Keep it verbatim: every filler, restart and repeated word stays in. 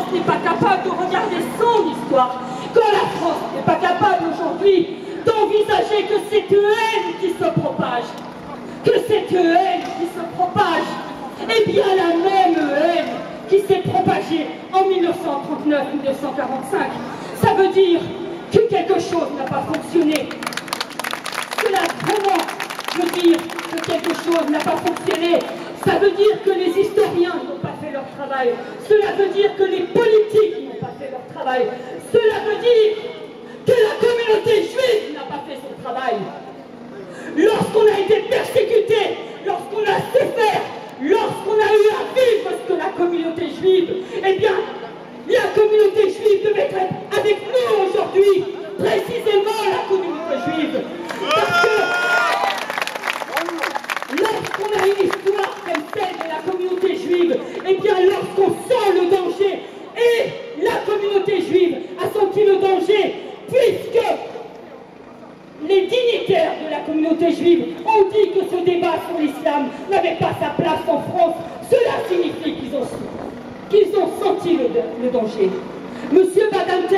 France n'est pas capable de regarder son histoire, quand la France n'est pas capable aujourd'hui d'envisager que cette haine qui se propage, que cette haine qui se propage, est bien la même haine qui s'est propagée en mille neuf cent trente-neuf mille neuf cent quarante-cinq. Ça veut dire que quelque chose n'a pas fonctionné. Cela vraiment veut dire que quelque chose n'a pas fonctionné. Ça veut dire que les historiens n'ont pas fait leur travail. Cela veut dire que les politiques n'ont pas fait leur travail. Cela veut dire que la communauté juive n'a pas fait son travail. Lorsqu'on a été persécuté, lorsqu'on a souffert, lorsqu'on a eu à vivre ce que la communauté juive, eh bien, la communauté juive devait être avec nous aujourd'hui, précisément la communauté juive. Parce que lorsqu'on a une histoire comme celle de la communauté juive, eh bien, lorsqu'on sent le danger, et la communauté juive a senti le danger, puisque les dignitaires de la communauté juive ont dit que ce débat sur l'islam n'avait pas sa place en France, cela signifie qu'ils ont, qu'ils ont senti le, le danger. Monsieur Badinter